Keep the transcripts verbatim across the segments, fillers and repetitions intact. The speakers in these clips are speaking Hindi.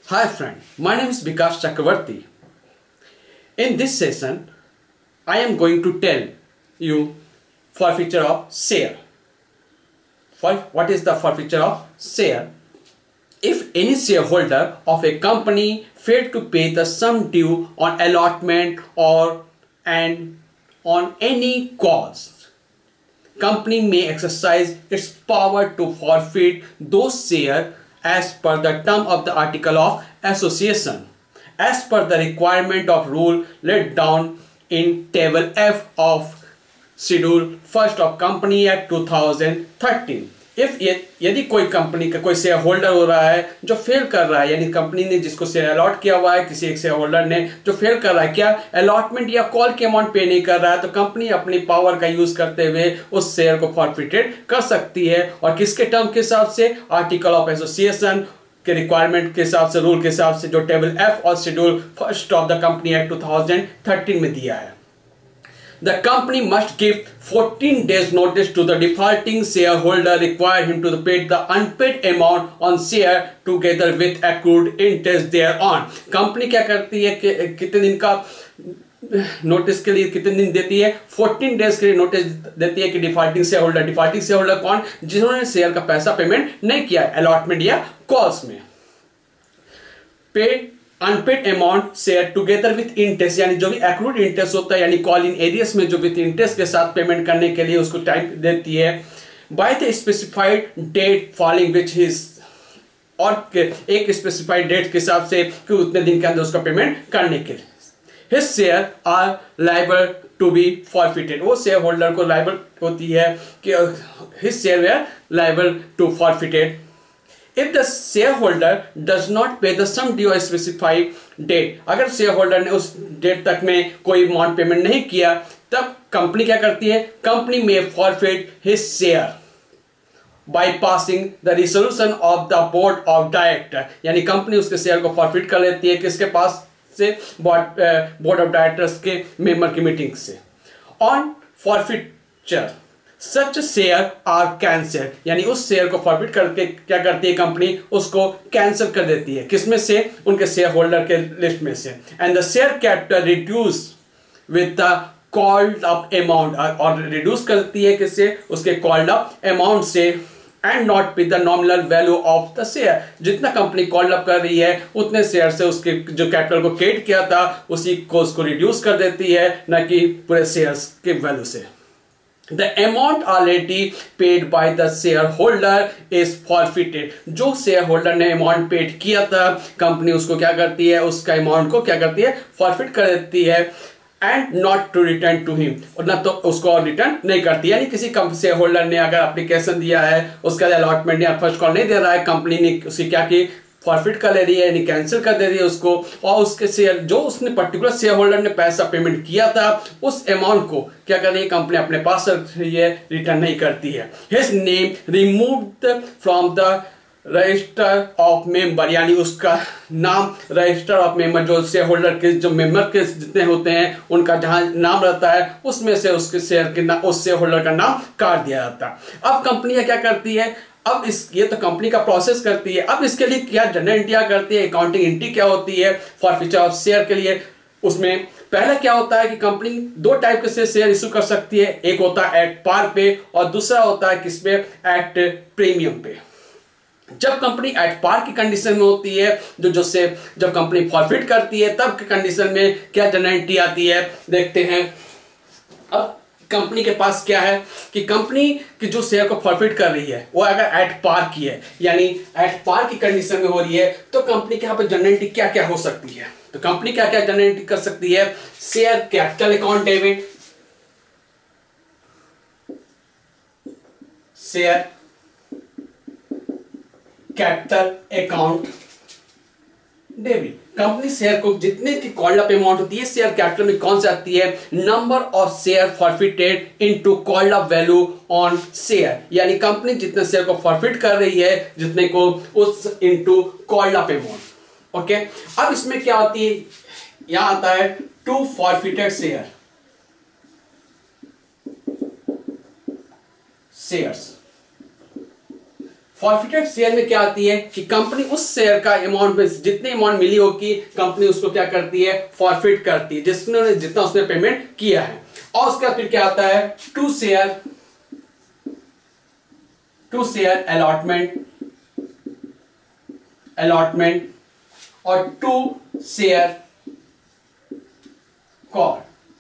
Hi friend, my name is Bikash Chakravarti. In this session, I am going to tell you forfeiture of share. For, what is the forfeiture of share? If any shareholder of a company failed to pay the sum due on allotment or and on any cause, company may exercise its power to forfeit those shares as per the term of the article of association, as per the requirement of rule laid down in table F of schedule first of Company Act two thousand thirteen. If यदि कोई कंपनी का कोई शेयर होल्डर हो रहा है जो फेल कर रहा है, यानी कंपनी ने जिसको शेयर अलॉट किया हुआ है, किसी एक शेयर होल्डर ने जो फेल कर रहा है, क्या अलॉटमेंट या कॉल के अमाउंट पे नहीं कर रहा है, तो कंपनी अपनी पावर का यूज करते हुए उस शेयर को फॉरफिटेड कर सकती है। और किसके टर्म के हिसाब से? आर्टिकल ऑफ एसोसिएशन के रिक्वायरमेंट के हिसाब से, रूल के हिसाब से, जो टेबल एफ और schedule first of the company act two thousand thirteen में दिया है। The company must give fourteen days notice to the defaulting shareholder, require him to pay the unpaid amount on share together with accrued interest thereon. Company क्या करती है कि कितने दिन का नोटिस के लिए कितने दिन देती है? फोर्टीन डेज के लिए नोटिस देती है कि defaulting share holder, defaulting share holder कौन? जिन्होंने शेयर का पैसा पेमेंट नहीं किया अलॉटमेंट या कॉल्स में, pay unpaid amount share together with interest, यानी जो भी एक्रूड इंटरेस्ट होता है, यानी कॉल इन एरियस में जो विथ इंटरेस्ट के साथ पेमेंट करने के लिए उसको टाइम देती है, by the specified date following which his, और एक स्पेसिफाइड डेट के हिसाब से कि उतने दिन के अंदर उसका पेमेंट करने के लिए। His share are liable to be forfeited, वो शेयर होल्डर को लायबल होती है कि his share are liable to forfeited if the shareholder does not pay the sum due a specified date. अगर शेयर होल्डर ने उस डेट तक में कोई अमाउंट पेमेंट नहीं किया, तब कंपनी क्या करती है? कंपनी में forfeit his share by passing the resolution of the board of director, यानी कंपनी उसके शेयर को फॉरफिट कर लेती है किसके पास से? बोर्ड ऑफ डायरेक्टर्स के मेंबर की मीटिंग से। On forfeiture such share are cancel, यानी उस शेयर को फॉरफिट करके क्या करती है कंपनी? उसको कैंसिल कर देती है। किसमें से? उनके शेयर होल्डर के लिस्ट में से। And the share capital reduce with the called up amount, और रिड्यूस करती है किससे? उसके कॉल्ड अप अमाउंट से, and not with the nominal value of the share, जितना कंपनी कॉल्ड अप कर रही है उतने शेयर से उसके जो कैपिटल को क्रिएट किया था उसी को उसको रिड्यूस कर देती है, न कि पूरे शेयर्स के वैल्यू से। The amount already paid by the shareholder is forfeited. जो शेयर होल्डर ने अमाउंट पेड किया था, कंपनी उसको क्या करती है? उसका अमाउंट को क्या करती है? फॉरफिट कर देती है, and not to return to him, और ना तो उसको रिटर्न नहीं करती। यानी किसी शेयर होल्डर ने अगर एप्लीकेशन दिया है, उसका अलॉटमेंट या फर्स्ट कॉल नहीं दे रहा है, कंपनी ने उसकी क्या की? फॉरफिट कर ले रही है, यानी कैंसिल कर दे रही है उसको, और उसके शेयर जो उसने पर्टिकुलर शेयर होल्डर ने पैसा पेमेंट किया था उस अमाउंट को क्या कर रही है कंपनी? अपने पास रख रही है, रिटर्न नहीं करती है। His name removed from the register of member, यानी उसका नाम रजिस्टर ऑफ मेंबर, जो शेयर होल्डर के जो मेंबर के जितने होते हैं उनका जहां नाम रहता है उसमें से उसके शेयर के नाम, उस शेयर होल्डर का नाम काट दिया जाता है। अब कंपनी क्या करती है? अब इस ये तो कंपनी का प्रोसेस करती है। अब इसके लिए क्या जनरल एंट्री करती है, अकाउंटिंग एंट्री क्या होती है फॉरफिचर ऑफ शेयर के लिए? उसमें पहला क्या होता है कि कंपनी दो टाइप के से शेयर इशू कर सकती है, एक होता है एट पार पे और दूसरा होता है किसपे? एट प्रीमियम पे। जब कंपनी एट पार की कंडीशन में होती है, जो जो से जब कंपनी फॉरफिट करती है, तब की कंडीशन में क्या जनरल एंट्री आती है देखते हैं। अब कंपनी के पास क्या है कि कंपनी की जो शेयर को फॉरफिट कर रही है वो अगर एट पार की है, यानी एट पार की कंडीशन में हो रही है, तो कंपनी के यहाँ पर जनरल एंट्री क्या क्या हो सकती है? तो कंपनी क्या क्या जनरल एंट्री कर सकती है? Share capital account debit, share capital account debit. Company share को जितने की कॉल्ड अप अमाउंट होती है शेयर कैपिटल में कौन सी आती है? Number of share forfeited into called up value on share, यानी कंपनी जितने शेयर को फॉरफिट कर रही है जितने को उस into called up amount. Okay, अब इसमें क्या होती है? यहां आता है to forfeited share, shares forfeited share में क्या आती है कि कंपनी उस शेयर का अमाउंट में जितनी अमाउंट मिली होगी कंपनी उसको क्या करती है, फॉरफिट करती है, जिसने जितना उसने पेमेंट किया है। और उसका फिर क्या आता है, to share to share allotment allotment और टू शेयर कॉल।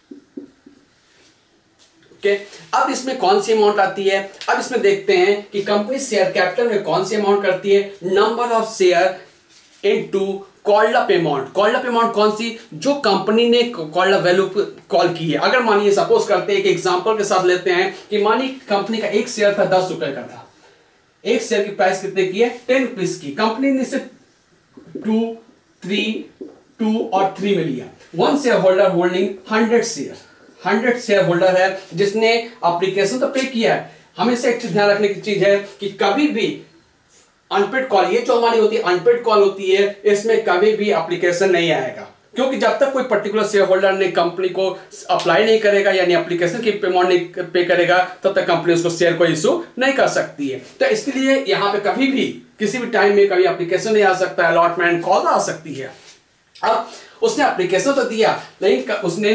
ओके, अब इसमें कौन सी अमाउंट आती है, अब इसमें देखते हैं कि कंपनी शेयर कैपिटल में कौन सी अमाउंट करती है, number of share into called up amount. Called up amount कौन सी, जो कंपनी ने कॉल्ड अप वैल्यू कॉल की है। अगर मानिए सपोज करते हैं, एक एग्जांपल के साथ लेते हैं कि मानिए कंपनी का एक शेयर था दस रुपए का था, एक शेयर की प्राइस कितने की है, टेन रुपीज की। कंपनी ने सिर्फ टू थ्री टू और थ्री में लिया। One share holder holding hundred share hundred share holder है जिसने एप्लीकेशन तो पे किया है। हमेशा एक चीज ध्यान रखने की चीज है कि कभी भी अनपेड कॉल, ये जो हमारी होती है अनपेड कॉल होती है, इसमें कभी भी एप्लीकेशन नहीं आएगा, क्योंकि जब तक कोई पर्टिकुलर शेयर होल्डर ने कंपनी को अप्लाई नहीं करेगा यानी एप्लीकेशन की अमाउंट नहीं पे करेगा, तब तक कंपनी उसको शेयर को इशू नहीं कर सकती है। तो इसके लिए यहाँ पे कभी भी किसी भी टाइम में कभी एप्लीकेशन नहीं आ सकता, अलॉटमेंट कॉल आ सकती है। अब उसने एप्लीकेशन तो दिया लेकिन उसने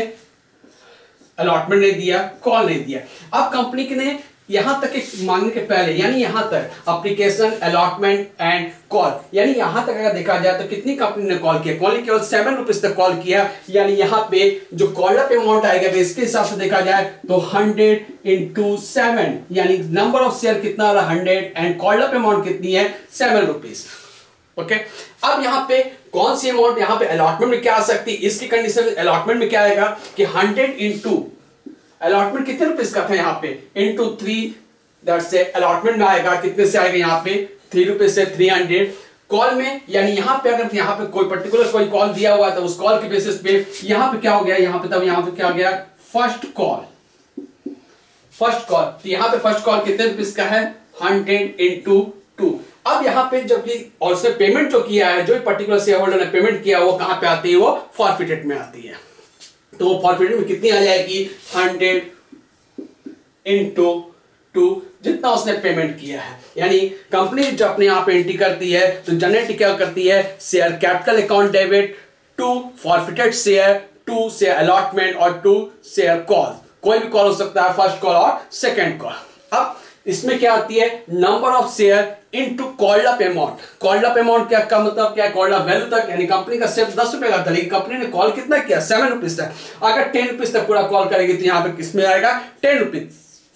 अलॉटमेंट नहीं दिया, कॉल नहीं दिया। अब कंपनी ने यहां तक एक मांगने के पहले यानी यहां तक एप्लीकेशन, अलॉटमेंट एंड कॉल, यानी यहां तक अगर देखा जाए तो कितनी कंपनी ने कॉल किया, कॉल केवल सेवन रुपीज तक कॉल किया। यानी यहां पे जो कॉल अप अमाउंट आएगा इसके हिसाब से देखा जाए तो हंड्रेड इंटू सेवन, यानी नंबर ऑफ शेयर कितना रहा hundred and call up amount कितनी है, सेवन रुपीज। ओके, अब यहां पे कौन सी अमाउंट यहां पे अलॉटमेंट में क्या आ सकती है, इसकी कंडीशन अलॉटमेंट में क्या आएगा कि हंड्रेड इंटू अलॉटमेंट कितने रुपीस का था यहाँ पे इंटू थ्री, दैट से अलॉटमेंट में आएगा कितने से आएगा यहाँ पे थ्री रुपीज से थ्री हंड्रेड। कॉल में यानी यहाँ पे अगर यहाँ पे कोई पर्टिकुलर कोई कॉल दिया हुआ था उस कॉल के बेसिस पे यहाँ पे क्या हो गया, यहाँ पे तब यहाँ पे क्या हो गया, फर्स्ट कॉल फर्स्ट कॉल तो यहाँ पे फर्स्ट कॉल कितने रुपीस का है, हंड्रेड इंटू टू। अब यहाँ पे जब भी और उसने पेमेंट जो किया है, जो पर्टिकुलर शेयर होल्डर ने पेमेंट किया वो कहां पे आती है, वो फॉरफिटेड में आती है। तो वो फॉरफिटेड में कितनी आ जाएगी, हंड्रेड इंटू टू, जितना उसने पेमेंट किया है। यानी कंपनी जब अपने यहाँ पे एंट्री करती है तो जनरेट क्या करती है, share capital account debit to forfeited share, to share allotment और टू शेयर कॉल। कोई भी कॉल हो सकता है, फर्स्ट कॉल और सेकेंड कॉल। अब इसमें क्या आती है, number of share into called up amount. Called up amount क्या का मतलब क्या है, कॉल्ड अप वैल्यू तक, यानी कंपनी का सिर्फ दस रुपए का था लेकिन कंपनी ने कॉल कितना किया, सेवन रुपीज तक। अगर टेन रुपीज तक पूरा कॉल करेगी तो यहाँ पे किसमें आएगा, टेन रुपीज।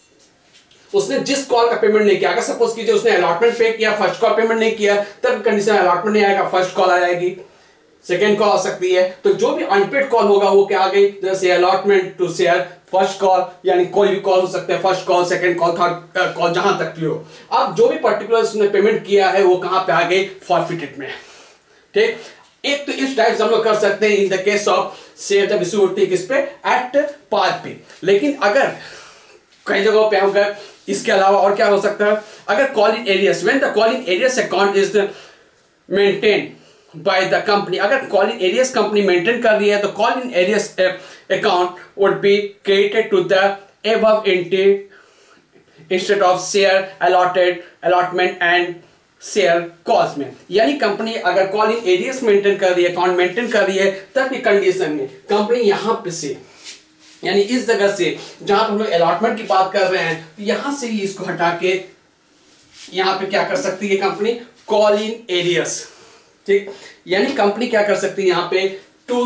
उसने जिस कॉल का पेमेंट नहीं किया, अगर सपोज कीजिए उसने अलॉटमेंट पे किया, फर्स्ट कॉल पेमेंट नहीं किया, तब कंडीशन अलॉटमेंट नहीं आएगा, फर्स्ट कॉल आ जाएगी, सेकेंड कॉल आ सकती है। तो जो भी अनपेड कॉल होगा वो क्या आ गई, जैसे allotment to share, first call, यानी कोई भी कॉल हो सकता है, first call, second call, third call, जहां तक भी हो। अब जो भी पर्टिकुलर उसने पेमेंट किया है वो कहां पे आ गई, फॉरफिटेड में। ठीक, एक तो इस टाइप से हम लोग कर सकते हैं in the case of share जब इशू होती है किस पे, एट पार पे। लेकिन अगर कई जगहों पे होगा, इसके अलावा और क्या हो सकता है, अगर call in arrears, when the call in arrears account is maintain by the company, अगर call in arrears company maintain कर रही है तो call in arrears account would be created to the above entry instead of share allotted allotment and share calls में। यानी कंपनी अगर कॉल इन एरियस मेंटेन कर रही है, अकाउंट मेंटेन कर रही है, तब की कंडीशन में कंपनी यहां पे से यानी इस जगह से जहां पर हम लोग अलॉटमेंट की बात कर रहे हैं, तो यहां से ही इसको हटा के यहां पे क्या कर सकती है कंपनी, कॉल इन एरियस। ठीक, यानी कंपनी क्या कर सकती है यहां पे, टू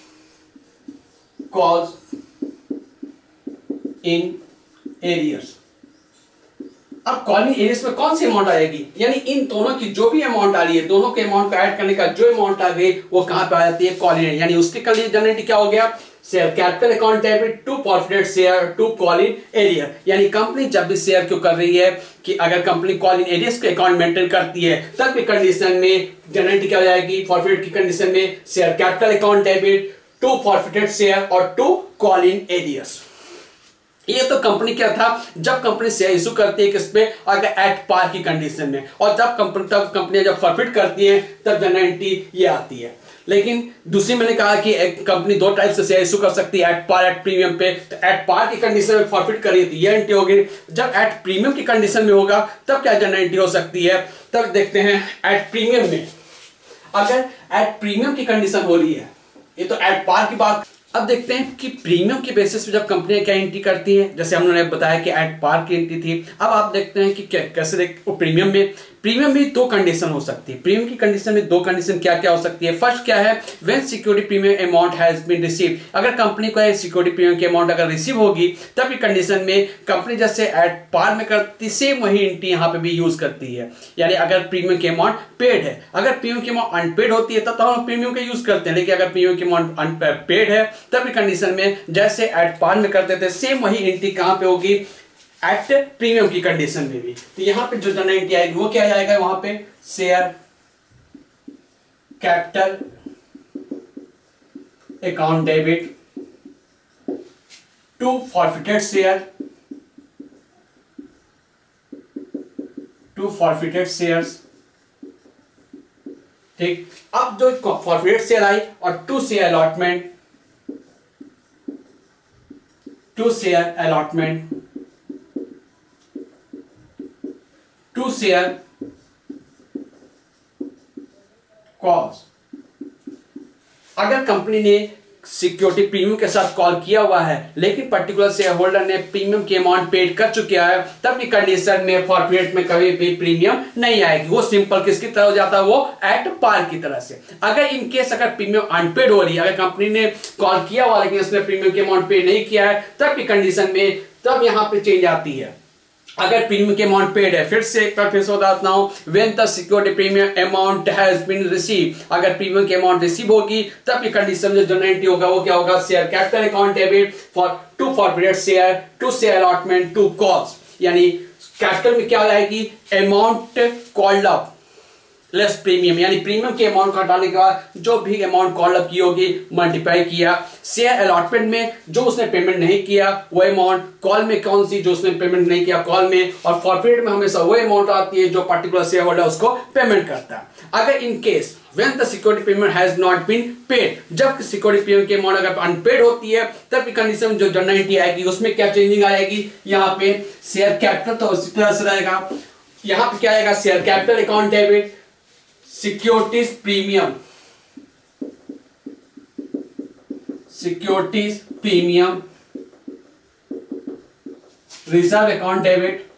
कॉल्स इन एरियर्स। अब कॉल इन एरियर्स में कौन सी अमाउंट आएगी, यानी इन दोनों की जो भी अमाउंट आ रही है, दोनों के अमाउंट को ऐड करने का जो अमाउंट आ गई वो कहां पे आ जाती है, कॉल इन, यानी उसके कल जनरेट क्या हो गया, share capital account debit to forfeited share to call in arrear. यानी कंपनी जब भी शेयर क्यों कर रही है कि अगर कंपनी कॉल इन एरियर्स के अकाउंट मेंटेन करती है तब की कंडीशन में जनरेट क्या हो जाएगी, फॉरफिटेड की कंडीशन में share capital account debit to forfeited share और टू कॉल इन एरियर्स। ये तो कंपनी क्या था, जब कंपनी शेयर इशू करती है किस पे, अगर एट पार की कंडीशन में, और जब कंपनी तब कंपनियां जब फॉरफिट करती हैं तब जनरल एंट्री ये आती है। लेकिन दूसरी मैंने कहा कि एक कंपनी दो टाइप से शेयर इशू कर सकती है, एट पार एट प्रीमियम पे। तो एट पार की कंडीशन में फॉरफिट करिए तो ये एंट्री होगी, जब एट प्रीमियम की कंडीशन में होगा तब क्या जनरल एंट्री हो सकती है। तब देखते हैं एट प्रीमियम में, अगर एट प्रीमियम की कंडीशन हो रही है, ये तो एट पार की बात। अब देखते हैं कि प्रीमियम के बेसिस पे जब कंपनियां क्या एंट्री करती हैं, जैसे हमने बताया कि एट पार की एंट्री थी। अब आप देखते हैं कि कैसे देख प्रीमियम में प्रीमियम में दो कंडीशन हो सकती है। प्रीमियम की कंडीशन में दो कंडीशन क्या क्या हो सकती है। फर्स्ट क्या है, when security premium amount has been received, अगर कंपनी को सिक्योरिटी प्रीमियम की अमाउंट अगर रिसीव होगी तब की कंडीशन में कंपनी जैसे एट पार में करती सेम वही एंट्री यहाँ पे भी यूज करती है। यानी अगर प्रीमियम की अमाउंट पेड है, अगर प्रीमियम की अमाउंट अनपेड होती है तब तो हम प्रीमियम का यूज करते हैं, लेकिन अगर प्रीमियम की अमाउंट पेड है तब की कंडीशन में जैसे एट पार में करते थे सेम वही एंट्री कहां पे होगी, एट प्रीमियम की कंडीशन में भी। तो यहां पे जो जनरल एंट्री आएगी वो क्या आएगा, वहां पे share capital account debit to forfeited share, to forfeited shares. ठीक, अब जो फॉरफिटेड शेयर आई और to share allotment, to share allotment, to share calls. अगर कंपनी ने सिक्योरिटी प्रीमियम के साथ कॉल किया हुआ है लेकिन पर्टिकुलर शेयर होल्डर ने प्रीमियम की अमाउंट पेड कर चुका है, तब की कंडीशन में फॉरफिट में कभी भी प्रीमियम नहीं आएगी, वो सिंपल किसकी तरह हो जाता है, वो एट पार की तरह से। अगर इन केस अगर प्रीमियम अनपेड हो रही है, अगर कंपनी ने कॉल किया हुआ लेकिन उसने प्रीमियम की अमाउंट पेड नहीं किया है, तब की कंडीशन में तब यहां पे चेंज आती है। अगर प्रीमियम के अमाउंट पेड है, फिर से एक बार फिर से बताता हूं, when the security premium amount has been receive, अगर प्रीमियम की अमाउंट रिसीव होगी तब की कंडीशन में जनरल एंट्री होगा वो क्या होगा, share capital account debit for to forfeited share, to share allotment, to calls. यानी कैपिटल में क्या आएगी, amount called up less premium, यानी प्रीमियम के अमाउंट को हटाने के बाद जो भी अमाउंट कॉल अप की होगी मल्टीप्लाई किया। शेयर अलॉटमेंट में जो उसने पेमेंट नहीं किया वो अमाउंट, कॉल में कौन सी जो उसने पेमेंट नहीं किया कॉल में, और फॉरफिट में हमेशा वो अमाउंट आती है जो पर्टिकुलर शेयर होल्डर उसको पेमेंट करता है। अगर in case when the security payment has not been paid, जब सिक्योरिटी पेमेंट की अमाउंट अगर अनपेड होती है तब की कंडीशन में जो जनरल एंट्री आएगी उसमें क्या चेंजिंग आएगी, यहाँ पे शेयर कैपिटल तो उसी तरह से रहेगा, यहाँ पे क्या आएगा, share capital account debit, securities premium, securities premium, reserve account debit,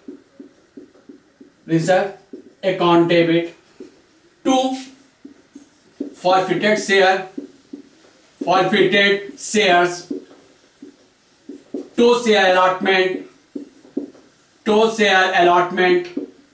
reserve account debit, to forfeited share, forfeited shares, to share allotment, to share allotment,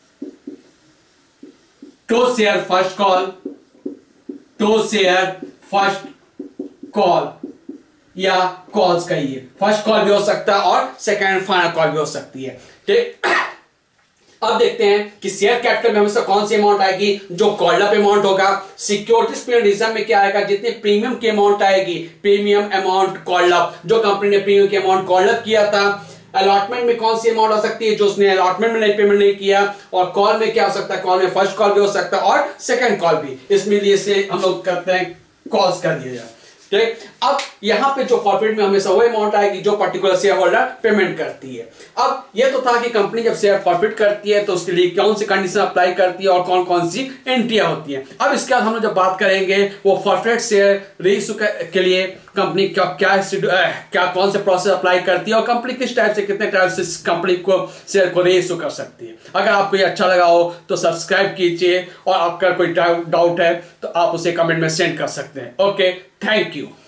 to share first call, to share first call, या कॉल्स कहिए, फर्स्ट कॉल भी हो सकता है और सेकेंड फाइनल कॉल भी हो सकती है। ठीक, अब देखते हैं कि शेयर कैपिटल में हमेशा कौन सी अमाउंट आएगी, जो कॉल्ड अप अमाउंट होगा। सिक्योरिटीज प्रीमियम रिजर्व में क्या आएगा, जितनी प्रीमियम की अमाउंट आएगी, प्रीमियम अमाउंट कॉल्ड अप, जो कंपनी ने प्रीमियम की अमाउंट कॉल्ड अप किया था। अलॉटमेंट में कौन सी अमाउंट आ सकती है, जो उसने अलॉटमेंट में नहीं पेमेंट नहीं किया, और कॉल में क्या हो सकता है, कॉल में फर्स्ट कॉल भी हो सकता है और सेकंड कॉल भी, इसमें लिए से हम लोग करते हैं कॉल्स कर दिया जाए। ठीक, अब यहां पे जो फॉरफिट में हमेशा वो अमाउंट आएगी जो पर्टिकुलर शेयर होल्डर पेमेंट करती है। अब ये तो था कि कंपनी जब शेयर फॉरफिट करती है तो उसके लिए कौन सी कंडीशन अप्लाई करती है और कौन कौन सी एंट्रियां होती है। अब इसके बाद हम लोग जब बात करेंगे वो फॉरफिट शेयर रीइश्यू के लिए कंपनी क्या क्या क्या कौन से प्रोसेस अप्लाई करती है और कंपनी किस टाइप से कितने टाइप से कंपनी को शेयर को रीइश्यू कर सकती है। अगर आपको ये अच्छा लगा हो तो सब्सक्राइब कीजिए, और आपका कोई डाउट है तो आप उसे कमेंट में सेंड कर सकते हैं। Okay, thank you.